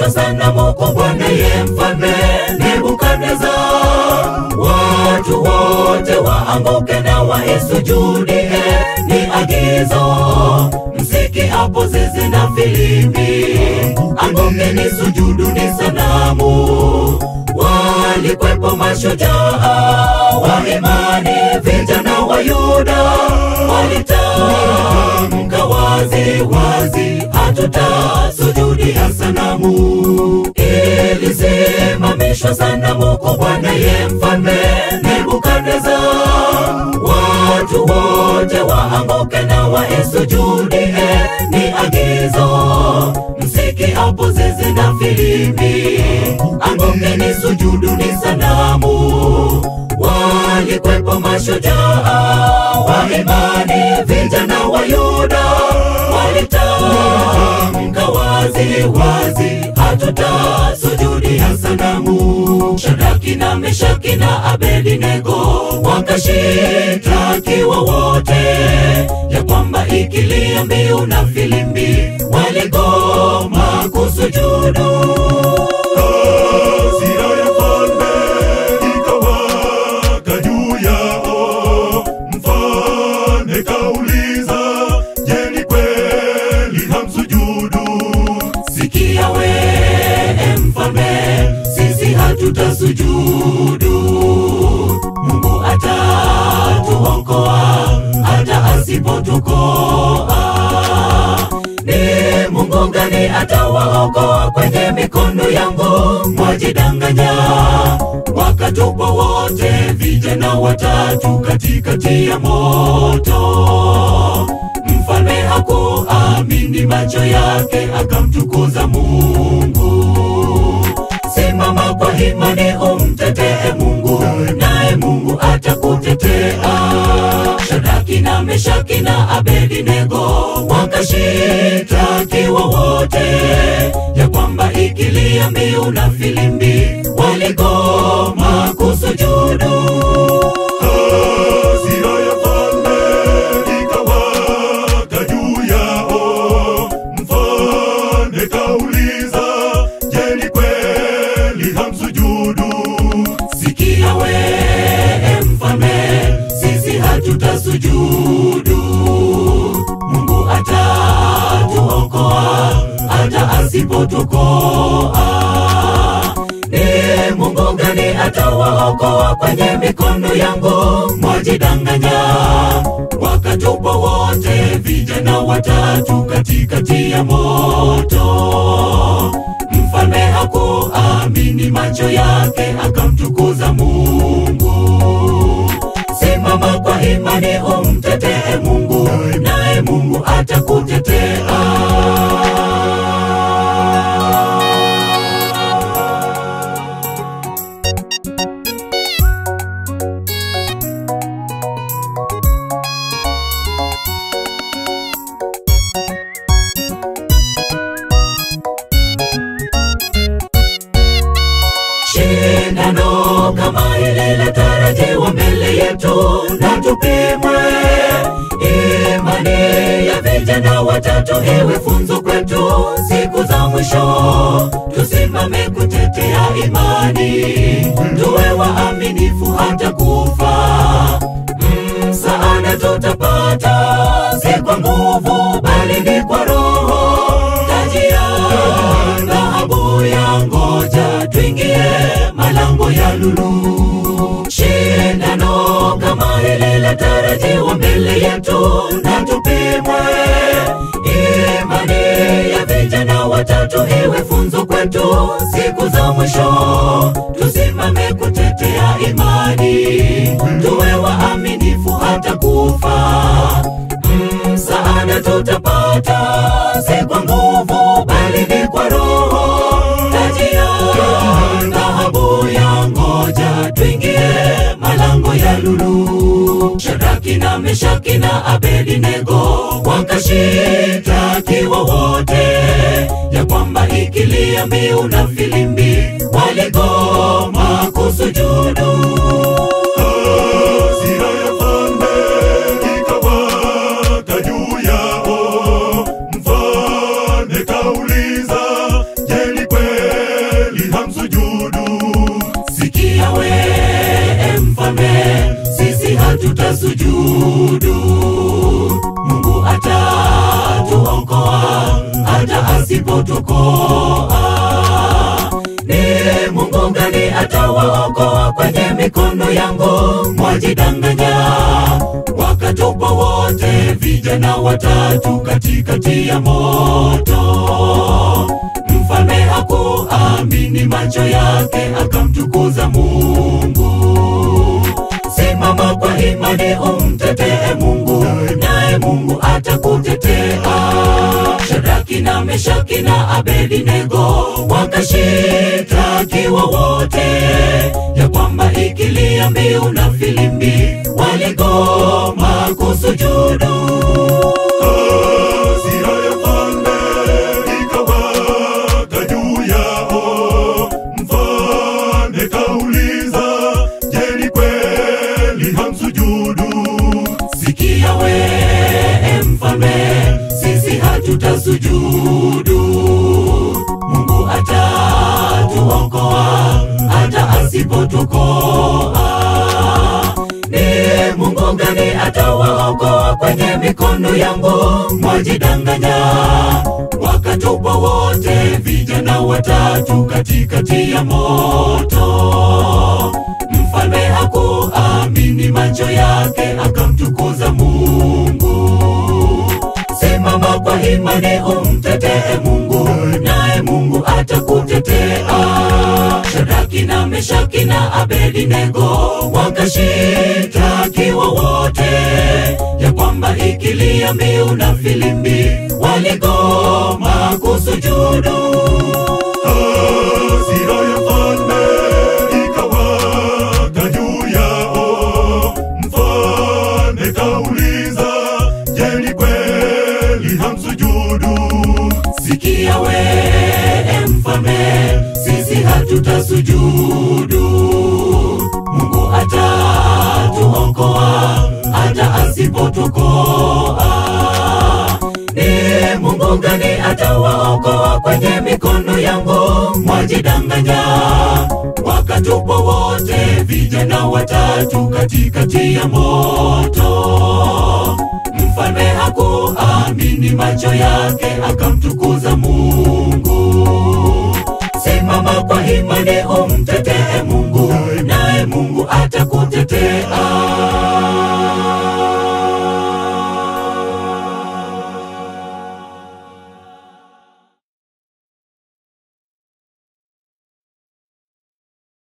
Simamishwa sanamu kubwa naye mfalme Nebukadneza. Watu wote waanguke na waisujudie, ni agizo. Mziki hapo zeze na filimbi, anguke ni sujudu ni sanamu. Walikwepo mashujaa wa imani, vijana wa Yuda walitamka wazi wazi, hatutasujudia sanamu. Ilisimamishwa sanamu kubwa naye mfalme Nebukadneza. Watu wote waanguke na waisujudie, ni agizo. Mziki hapo zeze na filimbi, anguke ni sujudu ni sanamu. Walikwepo mashujaa wa imani, vijana wa Yuda walitamka wazi wazi, hatutasujudia sanamu. Shadraki na Meshaki na Abednego wakashitakiwa wote, ya kwamba ikilia mbiu na filimbi waligoma kusujudu. Hasira ya mfalme ikawaka juu yao. Mfalme kauliza, je, ni kweli hamsujudu? Sikia we mfalme, sisi hatutasujudu. Mungu atatuokoa hata asipotukoa. Ni Mungu gani atawaokoa kwenye mikono yangu? Mwajidanganya. Wakatupwa wote vijana watatu katikati ya moto. Mfalme hakuamini macho yake, akamtukuza Mungu. Simama kwa imani umtetee Mungu, naye Mungu atakutetea. Shadraki na Meshaki na Abednego wakashitakiwa wote, ya kwamba ikilia mbiu na filimbi waligoma kusujudu. Hasira ya mfalme ikawaka juu yao. Mfalme kauliza, je, ni kweli hamsujudu? Sikia we mfalme, sisi hatutasujudu. Mungu atatuokoa hata asipotukoa. Ni Mungu gani atawaokoa kwenye mikono yangu? Mwajidanganya. Wakatupwa wote vijana watatu katikati ya moto. Mfalme hakuamini macho yake, akamtukuza Mungu. Simama kwa imani umtetee Mungu, naye Mungu atakutetea. Shindano kama hili latarajiwa mbele yetu, na tupimwe. Imani ya vijana watatu iwe funzo kwetu siku za mwisho. Tusimame kutetea imani, tuwe waaminifu hata kufa. Msaada tutapata si kwa nguvu, bali ni kwa Roho. Taji ya dhahabu ya ngoja, tuingie malango ya lulu. Shindano kama hili latarajiwa mbele yetu, na tupimwe. Imani ya vijana watatu iwe funzo kwetu siku za mwisho. Tusimame kutetea imani, tuwe waaminifu hata kufa. Msaada tutapata si kwa nguvu, bali ni kwa Roho. Taji ya dhahabu ya ngoja, tuingie malango ya lulu. Shadraki na Meshaki na Abednego wakashitakiwa wote, ya kwamba ikilia mbiu na filimbi waligoma kusujudu. Hasira ya mfalme ikawaka juu yao. Mfalme kauliza, je, ni kweli Mungu atatuokoa hata asipotuokoa. Ni Mungu gani atawaokoa kwenye mikono yangu? Mwajidanganya. Wakatupwa wote vijana watatu katikati ya moto. Mfalme hakuamini macho yake, akamtukuza Mungu. Simama kwa imani umtetee Mungu, naye Mungu atakutetea. Shadraki na Meshaki na Abednego wakashitakiwa wote, ya kwamba ikilia mbiu na filimbi waligoma kusujudu. Hasira ya mfalme ikawaka juu yao. Mfalme kauliza, je, ni kweli hamsujudu? Sikia we mfalme, sisi hatutasujudu. Mungu atatuokoa hata asipotuokoa. Ni Mungu gani atawaokoa kwenye mikono yangu? Mwajidanganya. Wakatupwa wote vijana watatu katikati ya moto. Mfalme hakuamini macho yake, akamtukuza Mungu. Simama kwa imani umtetee Mungu, naye Mungu atakutetea. Shadraki na Meshaki na Abednego wakashitakiwa wote, ya kwamba ikilia mbiu na filimbi waligoma kusujudu. Hasira ya mfalme ikawaka juu yao. Mfalme kauliza, je, ni kweli hamsujudu? Sikia we mfalme, sisi hatutasujudu. Mungu atatuokoa hata asipotuokoa. Ni Mungu gani atawaokoa kwenye mikono yangu? Mwajidanganya. Wakatupwa wote vijana watatu katikati ya moto. Mfalme hakuamini macho yake, akamtukuza Mungu. Simama kwa imani umtetee Mungu, naye Mungu atakutetea.